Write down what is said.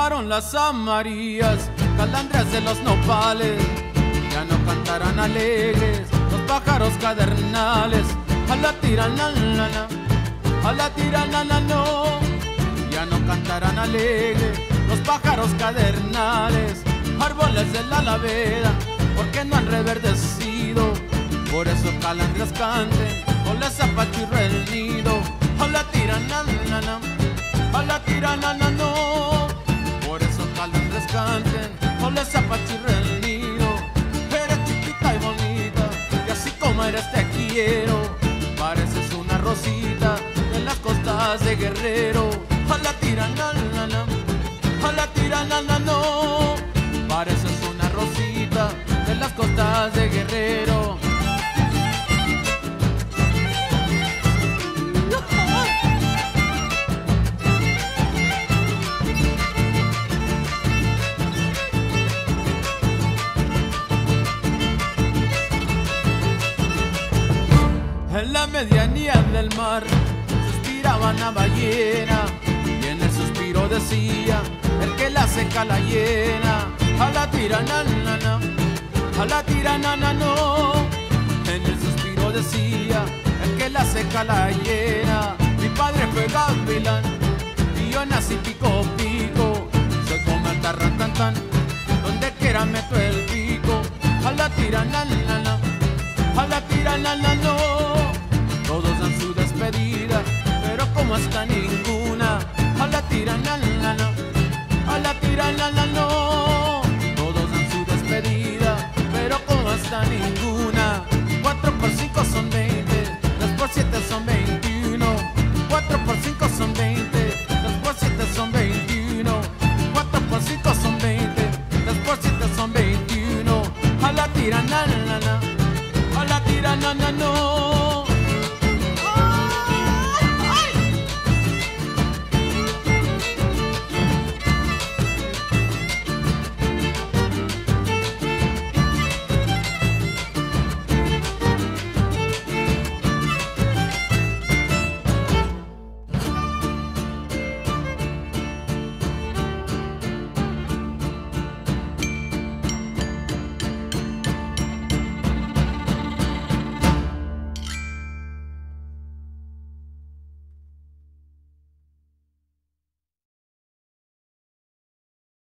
bajaron las amarillas, calandrias de los nopales, ya no cantarán alegres los pájaros cadernales. A la tiranana, a la tiranana no, ya no cantarán alegres los pájaros cadernales. Árboles de la alaveda, porque no han reverdecido, por eso calandrias canten, o les apachurra el nido. A la tiranana, a la tiranana no, por eso calandrias canten, o les apachurra el nido. Eres chiquita y bonita, y así como eres te quiero, pareces una rosita en las costas de Guerrero. A la tiranana, a la tiranana no, pareces una rosita en las costas de Guerrero. En la medianía del mar suspiraba una ballena, y en el suspiro decía el que la seca la llena. A la tiranana, a la tiranana no, en el suspiro decía el que la seca la llena. Mi padre fue gavilán y yo nací pico pico, soy como el tarrantantán, donde quiera meto el pico. A la tiranana, a la tiranana no, todos dan su despedida, pero como hasta ninguna. A la tiranana, a la tiranana no, todos dan su despedida, pero como hasta ninguna. 4 por 5 son 20, 2 por 7 son 20.